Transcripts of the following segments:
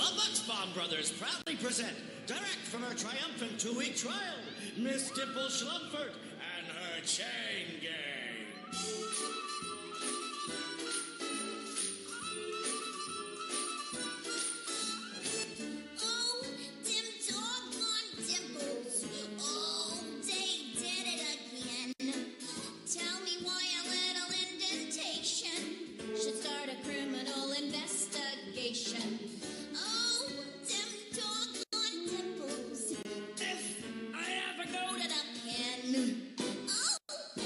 Bucksbaum Brothers proudly present, direct from her triumphant 2-week trial, Miss Dimple Schlumford and her Chain Gang. Oh, them doggone dimples. Oh, they did it again. Tell me why a little indentation should start a criminal investigation. Oh, them doggone dimples. If I ever go Go to the pen. Oh,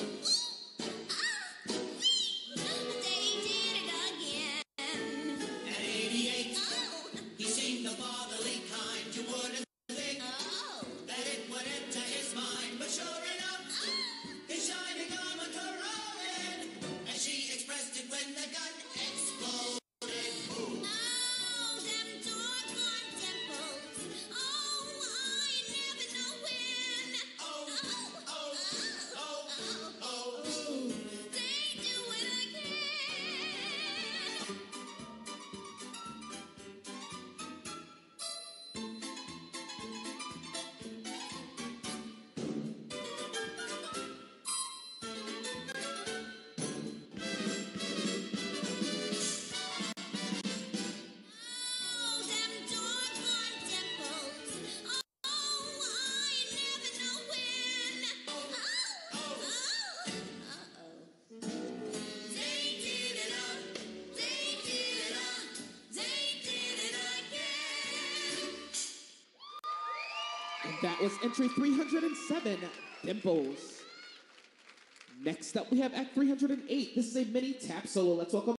they did it again. At 88, Oh, he seemed the fatherly kind. You wouldn't think oh, that it would enter his mind. But sure enough, his shining armor corroded, as she expressed it when the gun exploded. Boom. oh, them doggone dimples. Oh, I never know when. Oh, oh, oh, oh. They do it again. Oh, them doggone dimples. Oh, I never know when. They did it up. They did it up. They did it again. And that was entry 307, Dimples. Next up, we have Act 308. This is a mini tap solo. Let's welcome